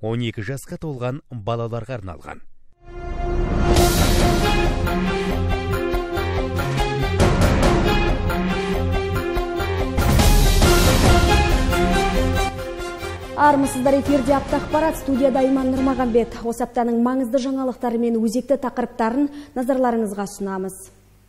12 жасқа толған балаларға арналған. Армысыздар, эфирде апта ақпарат, студияда Айман Нұрмағанбет. Осы аптаның маңызды жаңалықтары мен өзекті тақырыптарын назарларыңызға ұсынамыз.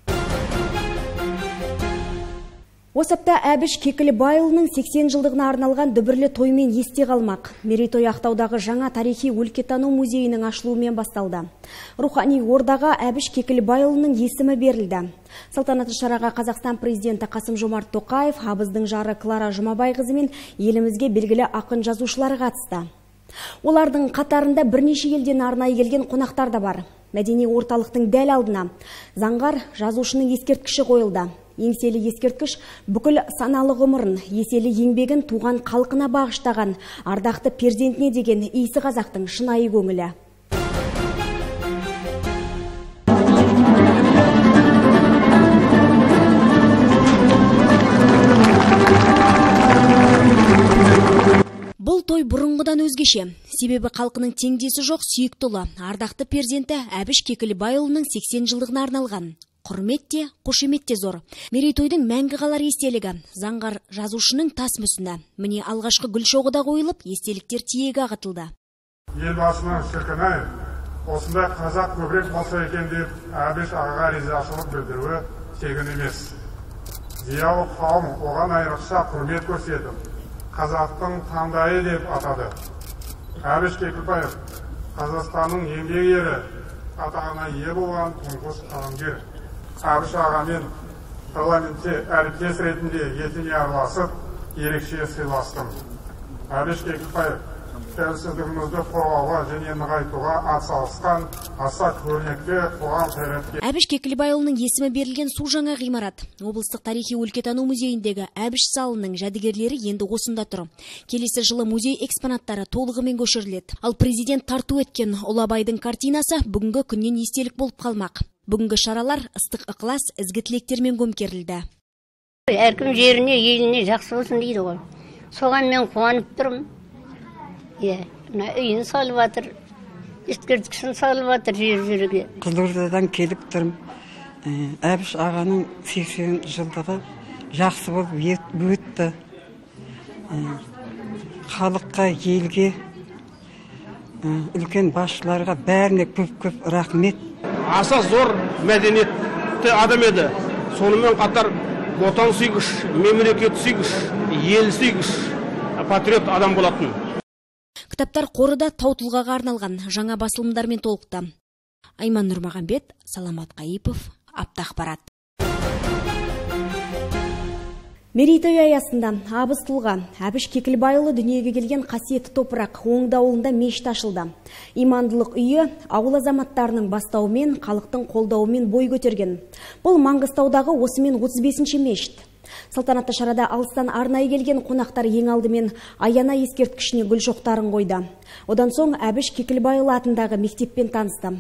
Осы апта Әбіш Кекілбайұлының 80 жылдығына арналған дүбірлі тоймен есте қалмақ. Мерейтой Ақтаудағы жаңа тарихи өлкетану музейінің ашылуымен басталды. Рухани ордаға Әбіш Кекілбайұлының есімі берілді. Салтанатты шараға Қазақстан президенті Қасым-Жомарт Тоқаев, абыздың жары Клара Жұмабайқызы мен елімізге белгілі ақын жазушылар қатысты. Олардың қатарында бірнеше елден арнайы келген қонақтар да бар. Мәдени орталықтың дәл алдына заңғар жазушының ескерткіші қойылды. Еңселі ескерткіш бүкіл саналы ғұмырын, еселі еңбегін туған халқына бағыштаған ардақты перзентіне деген иісі қазақтың шынайы көңілі. Бұл той бұрынғыдан өзгеше. Себебі халқының теңдесі жоқ сүйікті ұлы, ардақты перзенті Әбіш Кекілбайұлының 80 жылдығына арналған. Құрметте, қошеметте зор. Мерейтойдың мәңгі қалар естелігі заңғар жазушының тас мүсіні. Міне алғашқы гүл шоғы да қойылып, естеліктер тиегі ағытылды. Елбасының шіркін-ай, осындай қазақ көбірек болса екен деп Әбіш ағаға ризашылық білдіруі тегін емес. Зиялы қауым оған айрықша құрмет көрсетіп, қазақтың таңдайы деп атады. Әбіш Кекілбаев Қазақстанның еңбек ері атағына ие болған тұңғыш қаламгер. Әбіш ағамен парламентте әріптес ретінде етене араласып, ерекше сыйластым. Әбіш Кекілбаев тәуелсіздігімізді қорғауға және нығайтуға атсалысқан аса көрнекті қоғам қайраткері. Әбіш Кекілбайұлының есімі берілген су жаңа ғимарат. Облыстық тарихи өлкетану музейіндегі Әбіш залының жәдігерлері енді осында тұр. Келесі жылы музей экспонаттары толығымен көшіріледі. Ал президент тарту еткен Ұлы Абайдың картинасы бүгінгі күннен естелік болып қалмақ. Бүгінгі шаралар ыстық ықылас, ізгі тілектермен көмкерілді. Әркім жеріне, еліне жақсы болсын дейді ғой. Соған мен қуанып тұрмын. Үйін салып атыр, ескерткішін салып атыр жер-жерге. Қызылордадан келіп тұрмын. Әбіш ағаның 80 жылдығы жақсы болып өтті. Халыққа, елге, үлкен басшыларға бәріне көп рахмет. Аса зор мәдениетті адам еді. Сонымен қатар отан сүйгіш, мемлекет сүйгіш, ел сүйгіш, патриот адам болатын. Кітаптар қорыда тау тұлғаға арналған жаңа басылымдармен толықты. Айман Нұрмағанбет, Саламат Қайыпов, апта ақпарат. Мерейтой аясында абыз тұлға Әбіш Кекілбайұлы дүниеге келген қасиетті топырақ Оңды ауылында мешіт ашылды. Имандылық үйі ауыл азаматтарының бастауымен, халықтың қолдауымен бой көтерген. Бұл Маңғыстаудағы осымен 35-ші мешіт. Салтанатты шарада алыстан арнайы келген қонақтар ең алдымен Аяна ескерткішіне гүл шоқтарын қойды. Одан соң Әбіш Кекілбайұлы атындағы мектеппен танысты.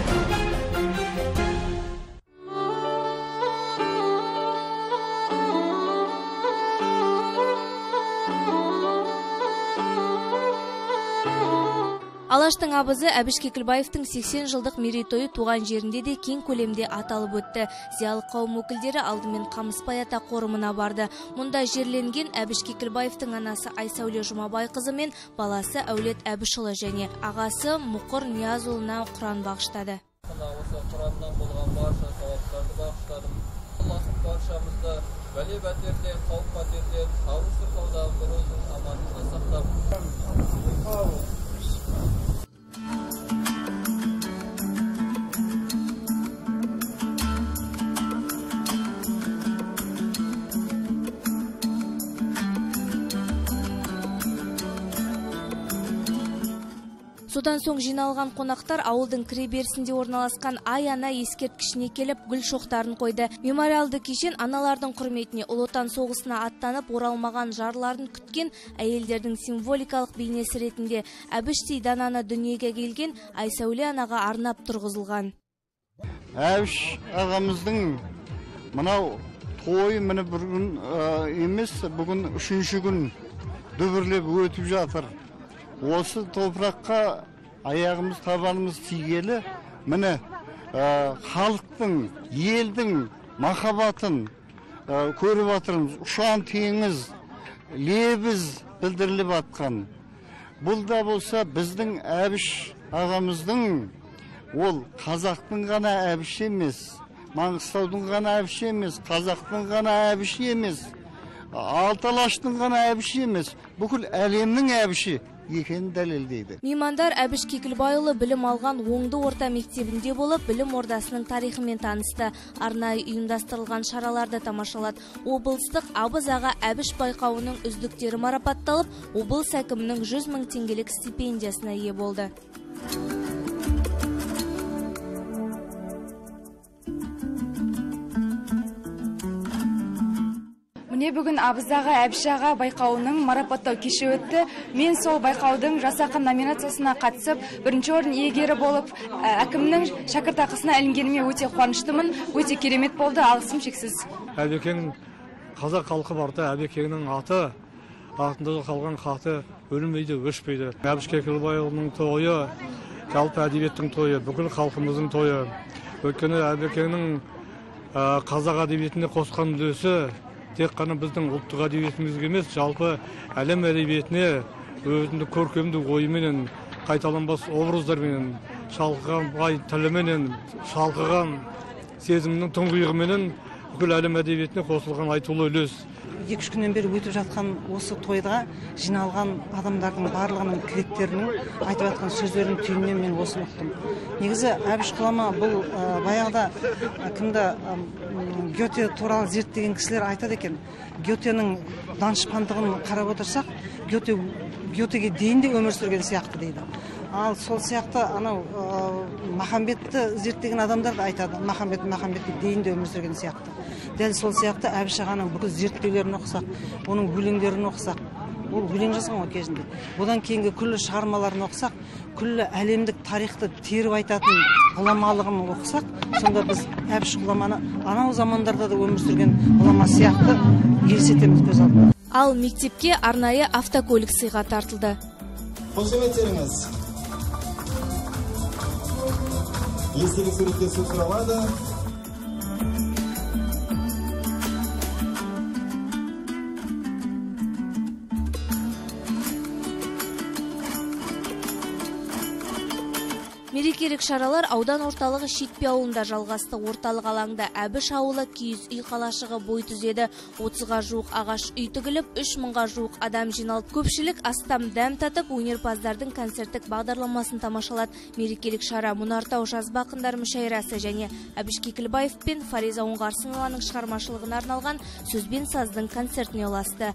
Алаштың абызы Әбіш Кекілбаевтың 80 жылдық мерейтойы туған жерінде де кең көлемде аталып өтті. Зиялы қауым өкілдері алдымен Қамыспай ата қорымына барды. Мұнда жерленген Әбіш Кекілбаевтың анасы Айсәуле Жұмабайқызы мен баласы Әулет Әбішұлы және ағасы Мұқыр Ниязұлына Құран бағыштады. Осы Құраннан болған барша сауаптарды бағыштадым. Аллахым баршамызды бәле-бәтерден, қауіп-қатерден, сауыр-сырқаудан бір өзінің аманын сақтап. Содан соң жиналған қонақтар ауылдың кіреберісінде орналасқан Аяна ескерткішіне келіп гүл шоқтарын қойды. Мемориалды кешен аналардың құрметіне Ұлы Отан соғысына аттанып оралмаған жарларын күткен әйелдердің символикалық бейнесі ретінде Әбіштей дананы дүниеге келген Айсәуле анаға арнап тұрғызылған. Әбіш ағамыздың мынау тойы міне бір күн емес, бүгін үшінші күн дүбірлеп өтіп жатыр. осы топыраққа аяғымыз табанымыз тигелі, міне халықтың, елдің махаббатын көріп отырмыз. Ұшан теңіз, лебіз білдіріліп атқан. Бұл да болса біздің Әбіш ағамыздың, ол қазақтың ғана Әбіші емес, Маңғыстаудың ғана Әбіші емес, қазақтың ғана Әбіші емес, Алталаштың ғана Әбіші емес, бүкіл әлемнің Әбіші екенін дәлелдейді. Меймандар Әбіш Кекілбайұлы білім алған Оңды орта мектебінде болып, білім ордасының тарихымен танысты. Арнайы ұйымдастырылған шараларды тамашалады. Облыстық Абыз аға Әбіш байқауының үздіктері марапатталып, облыс әкімінің 100 мың теңгелік стипендиясына ие болды. Міне бүгін Абыз аға Әбіш аға байқауының марапаттау кеші өтті. Мен сол байқаудың жас ақын номинациясына қатысып, бірінші орын иегері болып, әкімнің шәкіртақысына ілінгеніме өте қуаныштымын. Өте керемет болды, алғысым шексіз. Әбекеңнің қазақ халқы барда, Әбекеңнің аты, артында қалған хаты өлмейді, өшпейді. Әбіш Кекілбайұлының тойы, жалпы әдебиеттің тойы, бүкіл халқымыздың тойы. Өйткені Әбекеңнің қазақ әдебиетіне қосқан үлесі тек қана біздің ұлттық әдебиетімізге емес, жалпы әлем әдебиетіне өзіндік көркемдік ойменен, қайталанбас образдармен, шалқыған бай тіліменен, шалқыған сезімнің тұңғиығыменен бүкіл әлем әдебиетіне қосылған айтулы үлес. 2-3 күннен бері өтіп жатқан осы тойға жиналған адамдардың барлығының тілектерінің айтып жатқан сөздерінің түйінінен мен осыны ұқтым. Негізі Әбіш ғұлама бұл баяғыда кімді Гете туралы зерттеген кісілер айтады екен. Гетенің данышпандығын қарап отырсақ, Гетеге дейін де өмір сүрген сияқты дейді. Ал сол сияқты анау Махамбетті зерттеген адамдар да айтады. Махамбетке дейін де өмір сүрген сияқты. Дәл сол сияқты Әбіш ағаның бүкіл зерттеулерін оқысақ, оның өлеңдерін оқысақ, ол өлең жазған ғой кезінде. Одан кейінгі күллі шығармаларын оқысақ, күллі әлемдік тарихты теріп айтатын ғұламалығын оқысақ, сонда біз Әбіш ғұламаны анау замандарда да өмір сүрген ғұлама сияқты елестетеміз көз алдына. Ал мектепке арнайы автокөлік сыйға тартылды. Қошеметтеріңіз. Естелік суретке сөз сұралады. Мерекелік шаралар аудан орталығы Шетпе ауылында жалғасты. Орталық алаңда Әбіш ауылы киіз үй қалашығы бой түзеді. 30-ға жуық ағаш үй тігіліп, 3000-ға жуық адам жиналып, көпшілік астам дәм татып, өнерпаздардың концерттік бағдарламасын тамашалады. Мерекелік шара Мұнартау жазба ақындар мүшәйрасы және Әбіш Кекілбаев пен Фариза Оңғарсынованың шығармашылығына арналған сөзбен саздың концертіне ұласты.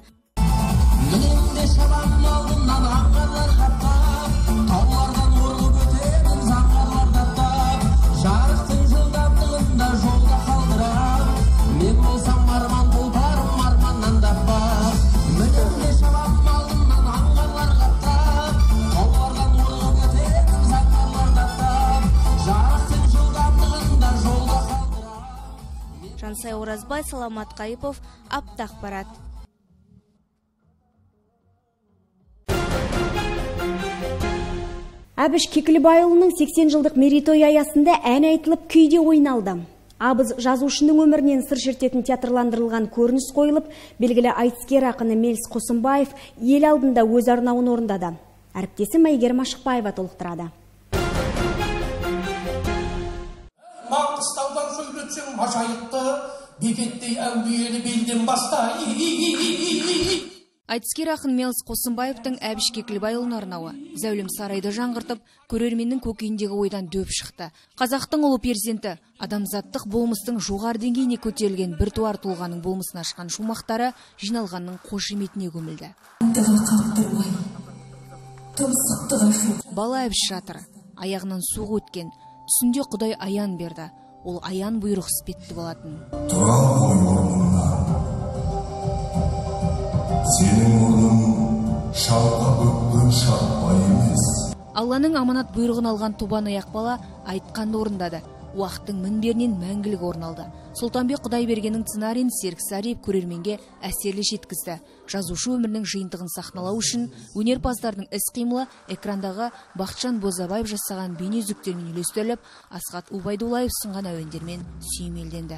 Жансай Оразбай, Саламат Қайыпов, Аптақпарат. Әбіш Кекілбайұлының 80 жылдық мерейтойы аясында ән айтылып, күйде ойналды. Абыз жазушының өмірінен сыр шертетін театрландырылған көрініс қойылып, белгілі айтыскер ақыны Мелс Қосымбаев ел алдында өз арнауын орындады. Әріптесім Әйгерім Ашықбаева толықтырады. Маңғыстаудан сөйлетсең мажайықты, бекеттей әулиелі белден баста. Айтыскер ақын Мелс Қосымбаевтың Әбіш Кекілбайұлын арнауы зәулім сарайды жаңғыртып, көрерменнің көкейіндегі ойдан дөп шықты. Қазақтың ұлы перзенті, адамзаттық болмыстың жоғары деңгейіне көтерілген бір туар тұлғаның болмысын ашқан шумақтары жиналғанның қошеметіне көмілді. Бала Әбіш жатыр, аяғынан суық өткен, түсінде Құдай аян берді. Ол аян бұйрық іспетті болатын. Сенің орның шалқа көктің шаппай емес. Алланың аманат бұйрығын алған тобан аяқ бала айтқанды орындады. уақыттың мінберінен мәңгілік орын алды. Сұлтанбек Құдайбергеннің сценарийін Серік Сариев көрерменге әсерлі жеткізді. Жазушы өмірінің жиынтығын сахналау үшін өнерпаздардың іс-қимылы экрандағы Бақытжан Бозабаев жасаған бейне үзіктермен үйлестіріліп, Асхат Убайдуллаев ұсынған әуендермен сүйемелденді.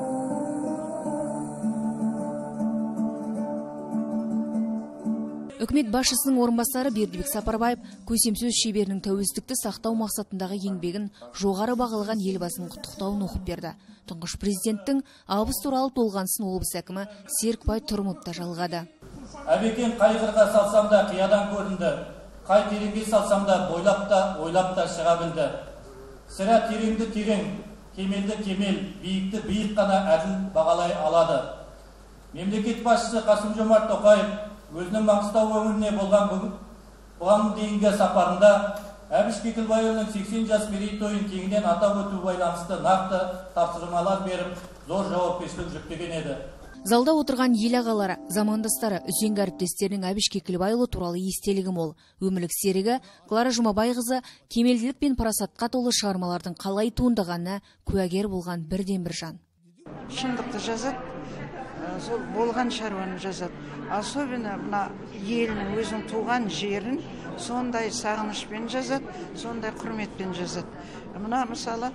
Үкімет басшысының орынбасары Бердібек Сапарбаев көсемсөз шеберінің тәуелсіздікті сақтау мақсатындағы еңбегін жоғары бағалаған елбасының құттықтауын оқып берді. Тұңғыш президенттің абыз туралы толғанысын облыс әкімі Серікбай Тұрымов та жалғады. Әбекең қай қырға салсам да қиядан көрінді, қай тереңге салсам да бойлап та, ойлап та шыға білді. Сірә тереңді терең, кемелді кемел, биікті биік қана әділ бағалай алады. Мемлекет басшысы Қасым-Жомарт Тоқаев өзінің Маңғыстау өңіріне бұған дейінгі сапарында Әбіш Кекілбайұлының 80 жас мерейтойын кеңінен атап өту байланысты нақты тапсырмалар беріп, зор жауапкершілік жүктеген еді. Залда отырған ел ағалары, замандастары, үзеңгі әріптестерінің Әбіш Кекілбайұлы туралы естелігі мол. Өмірлік серігі Клара Жұмабайқызы кемелділік пен парасатқа толы шығармалардың қалай туындағанына куәгер болған бірден-бір жан. Шындықты жазады, сол болған шаруаны жазады. Особенно мына елінің өзінің туған жерін сондай сағынышпен жазады, сондай құрметпен жазады. Мына мысалы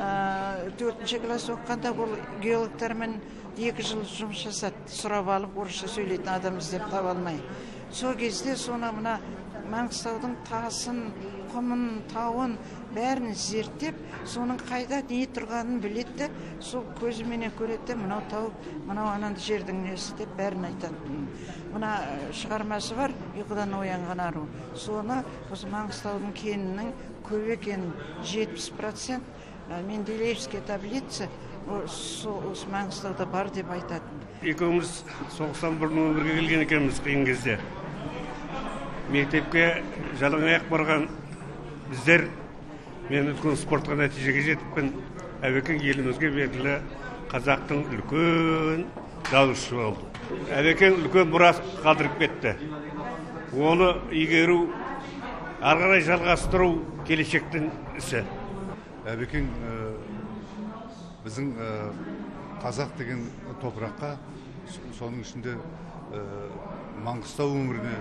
4-ші класс оқығанда бұл геологтармен 2 жыл жұмыс жасады, сұрап алып орысша сөйлейтін адам іздеп таба алмай. Сол кезде соны мына Маңғыстаудың тасын, құмын, тауын бәрін зерттеп, соның қайда не тұрғанын білетті, сол көзіменен көретті, мынау тау, мынау ананды жердің несі деп бәрін айтады. Мына шығармасы бар, ұйқыдан оянған ару. Соны осы Маңғыстаудың кенінің көп екенін 70% Менделеевский таблица осы Маңғыстауда бар деп айтады. Екеуміз соғыстан бұрын өмірге келген екенбіз қиын кезде. Мектепке жалаң аяқ барған біздер, мен үлкен спортқа нәтижеге жетіппін. Әбекең елімізге белгілі қазақтың үлкен жазушысы болды. Әбекең үлкен мұра қалдырып кетті. Оны игеру, ары қарай жалғастыру келешектің ісі. Әбекең біздің қазақ деген топыраққа, соның ішінде Маңғыстау өңіріне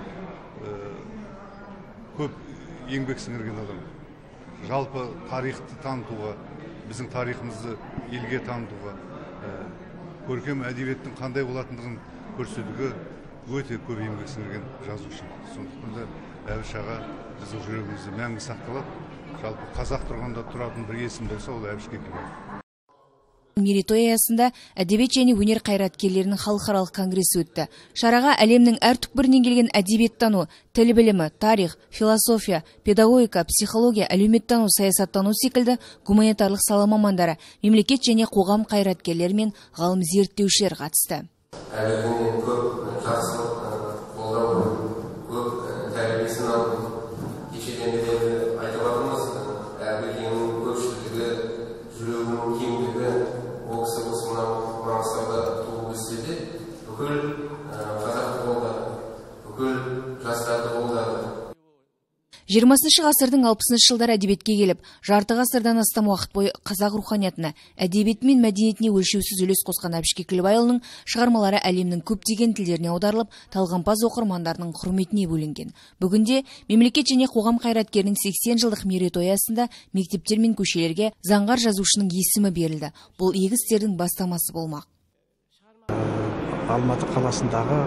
көп еңбек сіңірген адам. Жалпы тарихты танытуға, біздің тарихымызды елге танытуға, көркем әдебиеттің қандай болатындығын көрсетуге өте көп еңбек сіңірген жазушы. Сондықтан да Әбіш аға біздің жүрегімізде мәңгі сақталады. Жалпы қазақ тұрғанда тұратын бір есім болса, ол Әбіш Кекілбаев. Мерейтой аясында әдебиет және өнер қайраткерлерінің халықаралық конгресі өтті. Шараға әлемнің әр түкпірінен келген әдебиеттану, тіл білімі, тарих, философия, педагогика, психология, әлеуметтану, саясаттану секілді гуманитарлық сала мамандары, мемлекет және қоғам қайраткерлері мен ғалым зерттеушілер қатысты. Әбекеңнен көп жақсылық қолдау, көп тәрбиесін алып, кешеден бері айтып жатырмыз. Әбекеңнің көпшілігі, жүрегінің кеңдігі, ол кісі осы Маңғыстауда туып өссе де, бүкіл қазақты қолдады, бүкіл жастарды қолдады. 20 ғасырдың 60 жылдар әдебиетке келіп, жарты ғасырдан астам уақыт бойы қазақ руханиятына, әдебиеті мен мәдениетіне өлшеусіз үлес қосқан Әбіш Кекілбайұлының шығармалары әлемнің көптеген тілдеріне аударылып, талғампаз оқырмандарының құрметіне бөленген. Бүгінде мемлекет және қоғам қайраткерінің 80 жылдық мерейтойы аясында мектептер мен көшелерге заңғар жазушының есімі берілді. Бұл игі істердің бастамасы болмақ. Алматы қаласындағы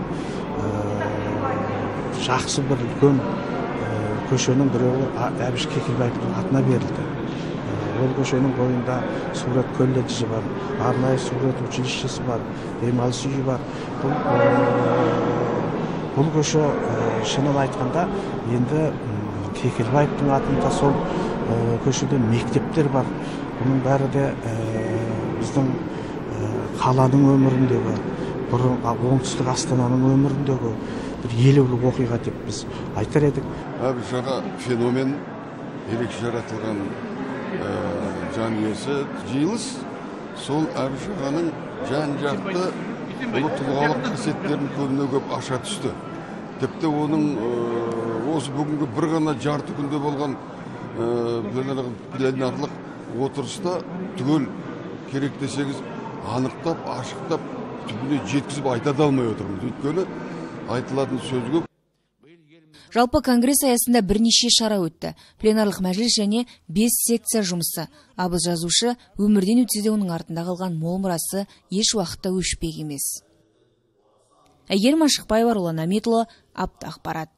жақсы бір үлкен көшенің біреуі Әбіш Кекілбаевтың атына берілді. Ол көшенің бойында сурет колледжі бар, арнайы сурет училищесі бар, демалыс үйі бар. Бұл көше шынын айтқанда енді Кекілбаевтың атында сол көшеде мектептер бар. Бұның бәрі де біздің қаланың өміріндегі, бұрын оңтүстік Астананың өміріндегі бір елеулі оқиға деп біз айтар едік. Әбіш аға феномен, ерекше жаратылған жан иесі, жиылыс сол Әбіш ағаның жан-жақты ұлы тұлғалық қасиеттерін көбіне көп аша түсті. Тіпті оның осы бүгінгі бір ғана жарты күнде болған пленарлық отырыста түгел керек десеңіз анықтап, ашықтап, түбіне жеткізіп айта да алмай отырмыз. Өйткені айтылатын сөз көп. Жалпы конгресс аясында бірнеше шара өтті. Пленарлық мәжіліс және 5 секция жұмысы. Абыз жазушы өмірден өтсе де оның артында қалған мол мұрасы еш уақытта өшпек емес. Әйгерім Ашықбаева, Ролан Аметұлы, Апта ақпарат.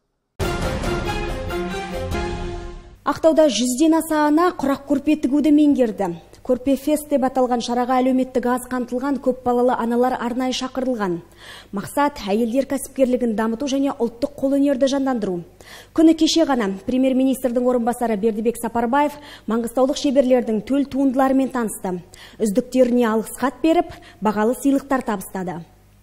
Ақтауда 100-ден аса ана құрақ көрпе тігуді меңгерді. Көрпе фест деп аталған шараға әлеуметтік аз қамтылған көп балалы аналар арнайы шақырылған. Мақсат әйелдер кәсіпкерлігін дамыту және ұлттық қолөнерді жандандыру. Күні кеше ғана премьер-министрдің орынбасары Бердібек Сапарбаев маңғыстаулық шеберлердің төл туындыларымен танысты. Үздіктеріне алғыс хат беріп, бағалы сыйлықтар табыстады.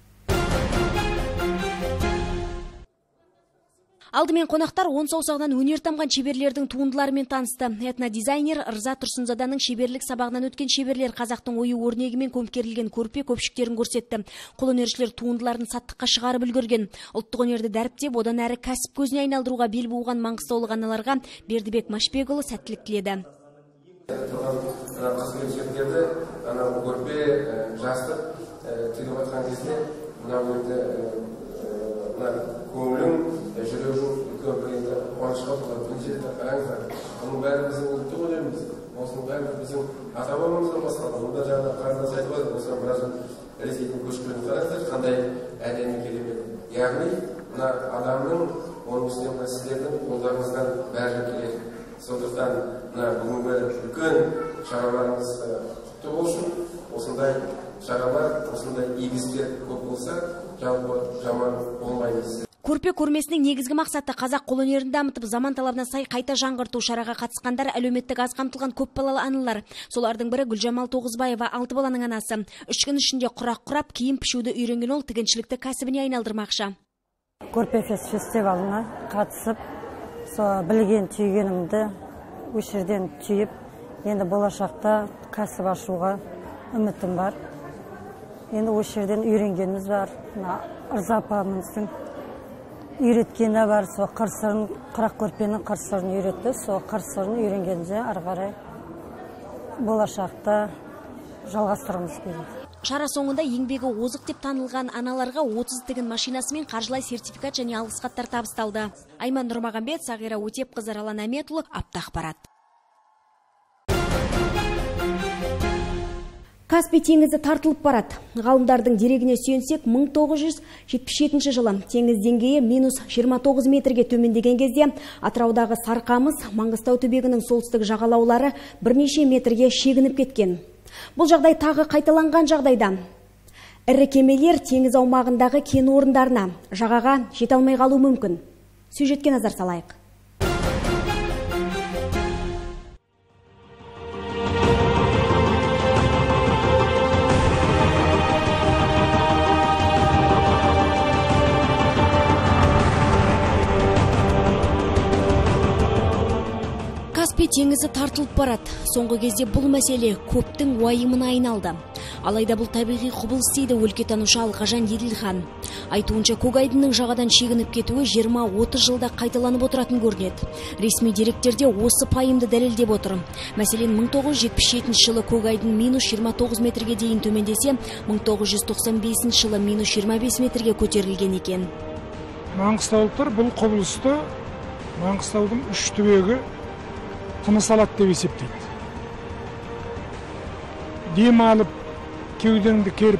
Алдымен қонақтар 10 саусағынан өнер тамған шеберлердің туындыларымен танысты. Этнодизайнер Рза Тұрсынзаданың шеберлік сабағынан өткен шеберлер қазақтың ою өрнегімен көмкерілген көрпе көпшіктерін көрсетті. Қолөнершілер туындыларын саттыққа шығарып үлгерген. Ұлттық өнерді дәріптеп, одан әрі кәсіп көзіне айналдыруға бел буған маңғыстаулық аналарға Бердібек Машбекұлы сәттілік тіледі. Көңілің, жүрегің үлкен бір енді қуанышқа толы бірінші қараңыздар. Оның бәрі біздің ұлттық өнеріміз. Осының бәрі біздің ата-бабамыздан басталды. Мұнда жаңа қарындас айтып отыр, осыған біраз Ресейдің көшпелі қараңыздар, қандай әдемі керемет. Яғни, мына адамның, оның үстіне мына сіздердің қолдарыңыздан бәрі келеді. Сондықтан мына бүгінгі үлкен шараларымыз құтты болсын. Осындай шаралар, осындай игіліктер көп болса, жалпы жаман болмаймыз. Көрпе көрмесінің негізгі мақсаты қазақ қолөнерін дамытып, заман талабына сай қайта жаңғырту. Шараға қатысқандар әлеуметтік аз қамтылған көп балалы аналар. Солардың бірі Гүлжамал Тоғызбаева, 6 баланың анасы. 3 күн ішінде құрақ құрап, киім пішуді үйренген ол тігіншілікті кәсібіне айналдырмақшы. Көрпе фестивалына қатысып, білген түйгенімді осы жерден түйіп, енді болашақта кәсіп ашуға үмітім бар. Енді осы жерден үйренгеніміз бар. Рза апамыздың үйреткені бар, сол қырсырын, құрақ көрпенің қырсырын үйретті. Сол қырсырын үйренгенде ары қарай болашақта жалғастырамыз керек. Шара соңында еңбегі озық деп танылған аналарға 30 тігін машинасы мен қаржылай сертификат және алғыс хаттар табысталды. Айман Нұрмағамбет, Сағира Өтепқызы, Ролан Аметұлы, Апта ақпарат. Каспий теңізі тартылып барады. Ғалымдардың дерегіне сүйенсек, 1977 жылы теңіз деңгейі -29 метрге төмендеген кезде Атыраудағы Сарқамыс, Маңғыстау түбегінің солтүстік жағалаулары бірнеше метрге шегініп кеткен. Бұл жағдай тағы қайталанған жағдайда ірі кемелер теңіз аумағындағы кен орындарына жағаға жете алмай қалуы мүмкін. Сюжетке назар салайық. Каспий теңізі тартылып барады. Соңғы кезде бұл мәселе көптің уайымына айналды. Алайда бұл табиғи құбылыс дейді өлкетанушы Алғажан Еділхан. Айтуынша Көкайдынның жағадан шегініп кетуі 20-30 жылда қайталанып отыратын көрінеді. Ресми деректерде осы пайымды дәлелдеп отыр. Мәселен, 1977 жылы Көкайдын -29 метрге дейін төмендесе, 1995 жылы -25 метрге көтерілген екен. Маңғыстаулықтар бұл құбылысты Маңғыстаудың 3 түбегі тыныс алады деп есептейді. Дем алып, кеудеңді керіп,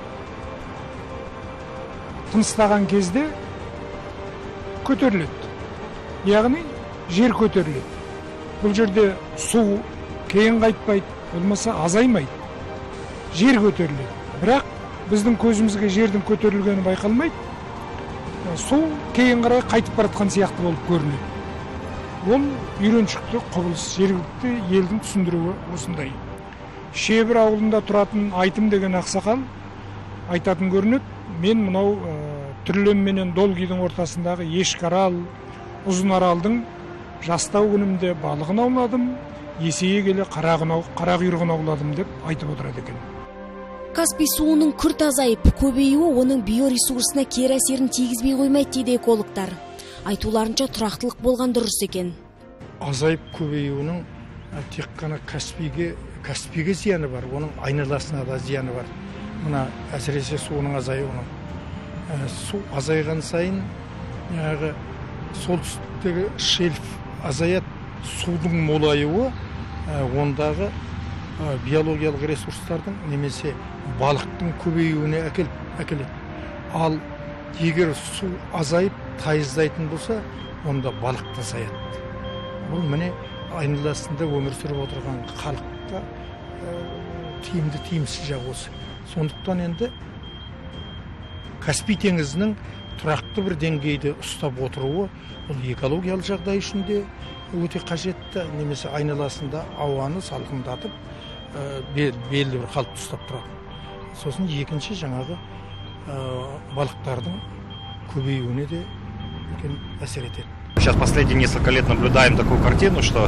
тыныстаған кезде көтеріледі. Яғни, жер көтеріледі. Бұл жерде су кейін қайтпайды, болмаса азаймайды. Жер көтеріледі. Бірақ біздің көзімізге жердің көтерілгені байқалмайды. Су кейін қарай қайтып баратқан сияқты болып көрінеді. Ол үйреншікті құбылыс, жергілікті елдің түсіндіруі осындай. Шебір ауылында тұратын Айтым деген ақсақал айтатын көрінеді. Мен мынау Түрлем менен Долгийдің ортасындағы Ешкарал, Ұзынаралдың жастау күнімде балығын ауладым, есейе келе қарақұйрығын ауладым деп айтып отырады екен. Каспий суының күрт азайып, көбеюі оның биоресурсына кері әсерін тигізбей қоймайды дейді экологтар. Айтуларынша тұрақтылық болған дұрыс екен. Азайып көбеюінің тек қана Каспийге зияны бар, оның айналасына да зияны бар. Мына әсіресе суының азаюының. Су азайған сайын, солтүстіктегі шельф азаят, судың молаюы ондағы биологиялық ресурстардың немесе балықтың көбеюіне әкеледі. Ал егер су азайып тайыздайтын болса, онда балық та саяды. Бұл міне айналасында өмір сүріп отырған халыққа тиімді тиімсіз жағы осы. Сондықтан енді Каспий теңізінің тұрақты бір деңгейде ұстап отыруы бұл экологиялық жағдай үшін де өте қажетті, немесе айналасында ауаны салқындатып белді бір қалыпты ұстап тұрады. Сосын екінші жаңағы балықтардың көбеюіне де үлкен әсер етеді. Сейчас последние несколько лет наблюдаем такую картину, что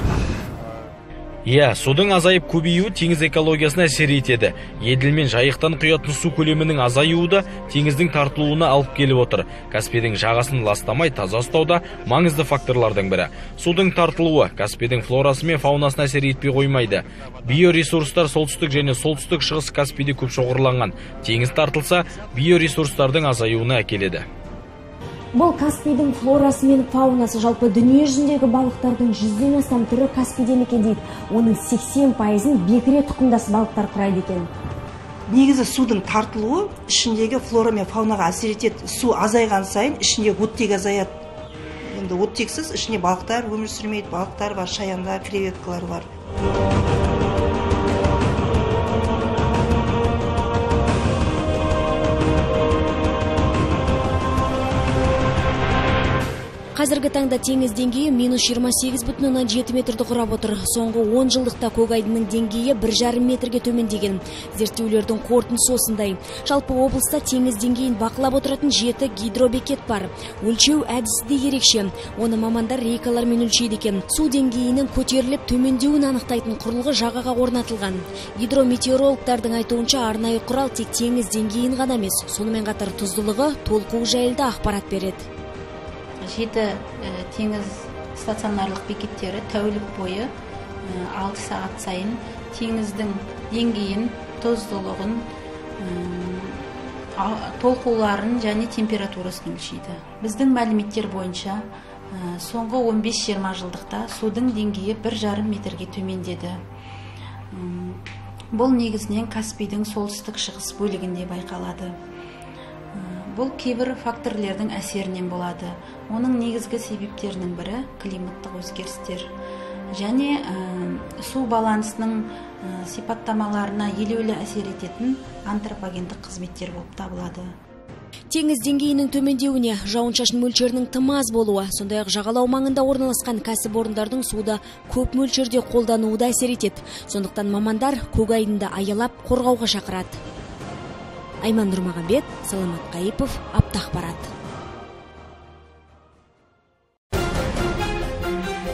судың азайып көбеюі теңіз экологиясына әсер етеді. Еділ мен жайықтан құятын су көлемінің азаюы да теңіздің тартылуына алып келіп отыр. Каспийдің жағасын ластамай таза ұстауда маңызды факторлардың бірі. Судың тартылуы Каспийдің флорасы мен фаунасына әсер етпей қоймайды. Биоресурстар солтүстік және солтүстік шығыс Каспийде көп шоғырланған. Теңіз тартылса, биоресурстардың азаюына әкеледі. Бұл Каспийдің флорасы мен фаунасы, жалпы дүние жүзіндегі балықтардың 100-ден астам түрі Каспийде мекендейді. Оның 80%-ын бекіре тұқымдас балықтар құрайды екен. Негізі судың тартылуы ішіндегі флора мен фаунаға әсер етеді. Су азайған сайын ішінде оттек азаяды. Енді оттексіз ішінде балықтар өмір сүрмейді. Балықтар бар, шаяндар, креветкалар бар. Қазіргі таңда теңіз деңгейі -28,7 метрді құрап отыр. Соңғы 10 жылдықта Көкайдының деңгейі 1,5 метрге төмендеген. Зерттеулердің қорытындысы осындай. Жалпы облыста теңіз деңгейін бақылап отыратын 7 гидробекет бар. Өлшеу әдісі де ерекше. Оны мамандар рейкалармен өлшейді екен. Су деңгейінің көтеріліп төмендеуін анықтайтын құрылғы жағаға орнатылған. Гидрометеорологтардың айтуынша арнайы құрал тек теңіз деңгейін ғана емес, сонымен қатар тұздылығы, толқуы жайлы да ақпарат береді. 7 теңіз стационарлық бекеттері тәулік бойы 6 сағат сайын теңіздің деңгейін, тұздылығын, толқуларын және температурасын өлшейді. Біздің мәліметтер бойынша соңғы 15-20 жылдықта судың деңгейі 1,5 метрге төмендеді. Бұл негізінен Каспийдің солтүстік шығыс бөлігінде байқалады. Бұл кейбір факторлердің әсерінен болады. Оның негізгі себептерінің бірі климаттық өзгерістер. Және су балансының сипаттамаларына елеулі әсер ететін антропогендік қызметтер болып табылады. Теңіз деңгейінің төмендеуіне жауын-шашын мөлшерінің тым аз болуы, сондай-ақ жағалау маңында орналасқан кәсіпорындардың суды көп мөлшерде қолдануы да әсер етеді. Сондықтан мамандар Көкайдынды аялап қорғауға шақырады. Айман Нұрмағамбет, Саламат Қайыпов, Аптақпарат.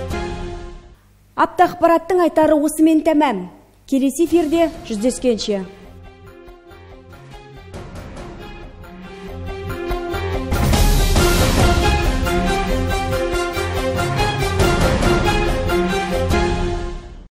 Аптақпараттың айтары осымен тәмам. Келесі эфирде жүздескенше.